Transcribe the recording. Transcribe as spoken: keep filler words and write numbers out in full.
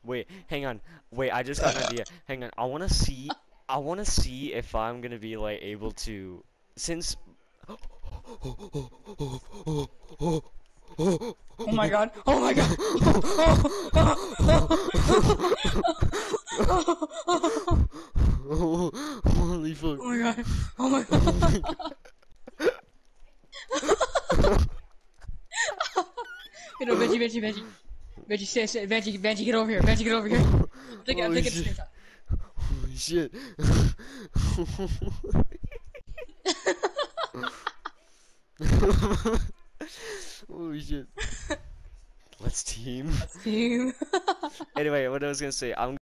Wait, hang on. Wait, I just got an idea. Hang on. I wanna see. I wanna see if I'm gonna be like able to, since. Oh my god. Oh my god. Holy fuck. Oh my god. Oh my god. You know, Benji, Benji, Benji. Benji, stay, stay. Benji, Benji, get over here. Benji, get over here. I'm taking, I'm Holy taking a shit. screenshot. Holy shit. Holy shit. Let's team. Let's team. Anyway, what I was gonna say, I'm